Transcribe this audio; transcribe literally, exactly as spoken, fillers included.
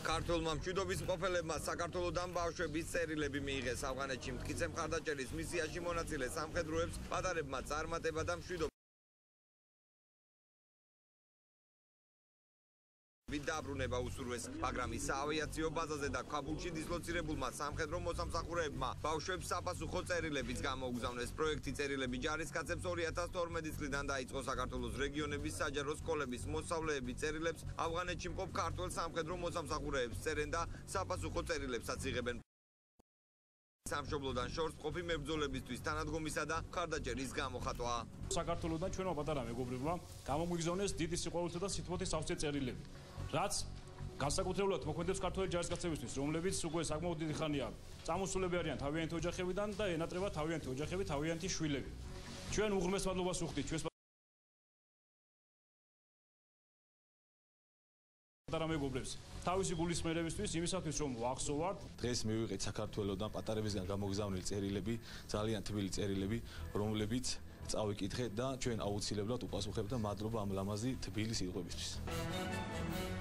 ქართულმა მშვიდობის მყოფელებმა საქართველოდან ბავშვების წერილები მიიღეს ავღანეთში მტკიცე მხარდაჭერის მისიაში მონაწილე სამხედროებს პატარებმა წარმატება და მშვიდობა დაბრუნება უსურვეს, მაგრამ ის ავიაციო ბაზაზე და ქაბულში დისლოცირებულმა სამხედრო მოსამსახურეებმა ბავშვებს საფასუხო წერილებიც გამოუგზავნეს. პროექტი წერილები ჯარისკაცებს ორი ათას თორმეტი წლიდან დაიწყო საქართველოს რეგიონების საჯარო სკოლების მოსწავლეები წერილებს ავღანეთში მყოფ ქართველ სამხედრო მოსამსახურეებს წერენ და საფასუხო წერილებსაც იღებენ. სამშობლოდან შორს ყოფი მებრძოლებისთვის თანადგომისა და მხარდაჭერის გამოხატვა. საქართველოდან ჩვენმა პატარა მეგობრებმა გამოგვიგზავნეს დიდი სიყვარულითა და სითბოთის სავსე წერილები. რაც განსაკუთრებულად მოქმედებს ქართველი ჯარისკაცებისთვის, რომლებიც უკვე საკმაოდ დიდი ხანია წამოსულები არიან თავიანთი ოჯახებიდან და ენატრება თავიანთი ოჯახები, თავიანთი შვილები. ჩვენ უღრმეს მადლობას ვუხდით ჩვენს პატარა მეგობრებს თავისი გულისმერებისთვის, იმისათვის რომ ვახსოვართ. დღეს მივიღეთ საქართველოდან პატარებისგან გამოგზავნილი წერილები, ძალიან თბილი წერილები, რომლებიც წავიკითხეთ და ჩვენ აუცილებლად უპასუხებთ და მადლობა ამ ლამაზი თბილი სიტყვებისთვის.